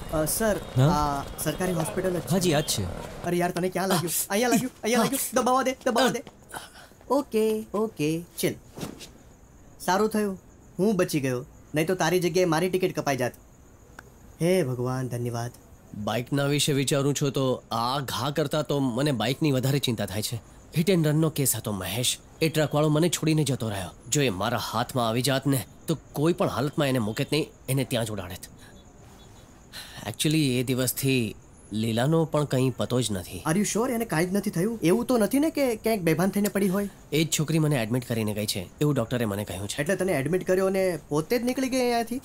Sir હા? આ સરકારી હોસ્પિટલ જ છે. હાજી યાદ છે. અરે યાર તને ક્યાં લાગ્યું? અહીંયા લાગ્યું. દબાવવા દે. ઓકે ચલ. સારું થયું હું બચી ગયો, નહીં તો તારી જગ્યાએ મારી ટિકિટ કપાઈ જાત. હે ભગવાન ધન્યવાદ. બાઇકના વિશે વિચારું છું તો આ ઘા કરતાં તો મને બાઇકની વધારે ચિંતા થાય છે. હિટ એન્ડ રનનો કેસ હતો મહેશ. એ ટ્રકવાળો મને છોડીને જતો રહ્યો. જો એ મારા હાથમાં આવી જાત ને તો કોઈ પણ હાલતમાં એને મૂકેત નહીં, એને ત્યાં જ ઉડાડેત. એકચ્યુઅલી એ દિવસથી લીલાનો પણ કંઈ પતો જ નથી. આર યુ શ્યોર એને કાંઈ જ નથી થયું? એવું તો નથી ને કે ક્યાંક બેભાન થઈને પડી હોય? એ જ છોકરી મને એડમિટ કરીને ગઈ છે એવું ડૉક્ટરે મને કહ્યું છે. એટલે તને એડમિટ કર્યો અને પોતે જ નીકળી ગઈ અહીંયાથી?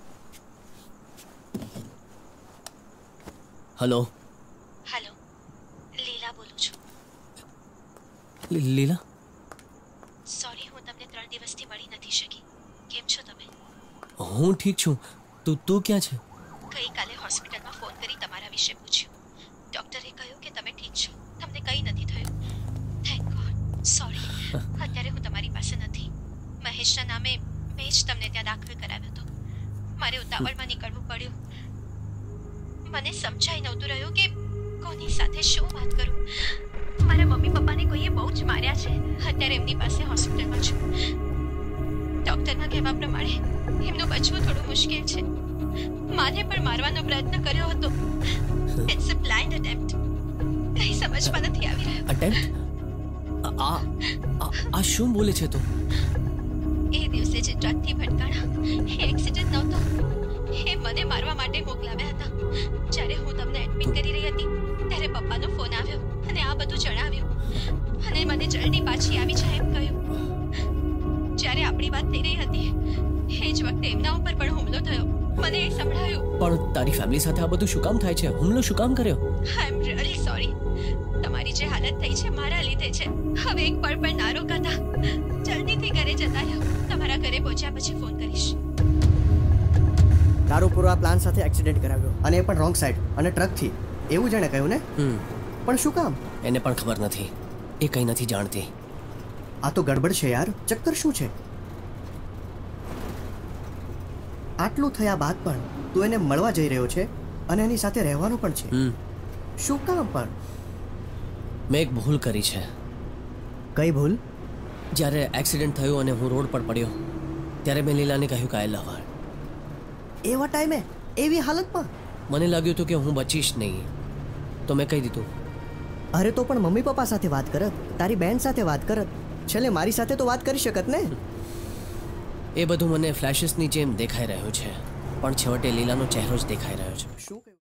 હલો હેલો, લીલા બોલું છું. લીલા, સોરી, હું તમને 3 દિવસથી મળી નથી શકી. કેમ છો તમે? હું ઠીક છું. તું ક્યાં છે? ગઈકાલે હોસ્પિટલમાં ફોન કરી તમારા વિશે પૂછ્યું. ડૉક્ટરે કહ્યું કે તમે ઠીક છો, તમને કંઈ નથી થયું. Thank God. સોરી, અત્યારે હું તમારી પાસે નથી. મહેશના નામે મેં જ તમને ત્યાં દાખલ કરાવ્યો હતો. મારે ઉતાવળમાં નીકળવું પડ્યું. મને સમજાઈ નહોતું રહ્યું કે કોની સાથે શું વાત કરું. મારા મમ્મી પપ્પાને કોઈએ બહુ જ માર્યા છે. અત્યારે એમની પાસે હોસ્પિટલમાં છું. ડૉક્ટરના કહેવા પ્રમાણે એમનું બચવું થોડું મુશ્કેલ છે. માને પણ મારવાનો પ્રયત્ન કર્યો હતો. It's a planned attempt. કંઈ સમજમાં નથી આવી રહ્યું. અટેમ્પ્ટ? આ શું બોલે છે તું? એ દિવસે જે ટ્રકથી ભટકાણા એ એક્સિડન્ટ નહોતો. એ મને મારવા માટે મોકલાવ્યા હતા. જ્યારે હું તમને એડમિટ કરી રહી હતી ત્યારે પપ્પાનો ફોન આવ્યો અને આ બધું જણાવ્યું અને મને જલ્દી પાછી આવી જાય એમ કહ્યું. જ્યારે આપણી વાત થઈ રહી હતી એ જ વખતે એમના ઉપર પણ હુમલો થયો. મને એ સંભળાયું. પણ તારી ફેમિલી સાથે આ બધું શું કામ થાય છે? હુમલો શું કામ કર્યો? I am really sorry. તમારી જે હાલત થઈ છે મારા લીધે છે. હવે એક પળ પણ ના રોકાતા. જલ્દીથી ઘરે જતા રહો. તમારા ઘરે પહોંચ્યા પછી ફોન કરીશ. તારો પૂરો પ્લાન સાથે એક્સિડન્ટ કરાવ્યો અને એ પણ રોંગ સાઈડ અને ટ્રકથી, એવું જેણે કહ્યું ને? પણ શું કામ? એને પણ ખબર નથી. એ કંઈ નથી જાણતી. આ તો ગડબડ છે યાર. ચક્કર શું છે? આટલું થયા બાદ પણ તું એને મળવા જઈ રહ્યો છે અને એની સાથે રહેવાનું પણ છે. શું કામ પણ? મેં એક ભૂલ કરી છે. કઈ ભૂલ? જ્યારે એક્સિડન્ટ થયું અને હું રોડ પર પડ્યો ત્યારે મેં લીલાને કહ્યું કે આઈ લવ હર. એવા ટાઈમે એવી હાલતમાં? મને લાગ્યું હતું કે હું બચીશ નહીં, તો મેં કહી દીધું. અરે તો પણ મમ્મી પપ્પા સાથે વાત કરત, તારી બેન સાથે વાત કરત, છેલ્લે મારી સાથે તો વાત કરી શકત ને? એ બધું મને ફ્લેશિસની જેમ દેખાઈ રહ્યું છે, પણ છેવટે લીલાનો ચહેરો જ દેખાઈ રહ્યો છે. શું?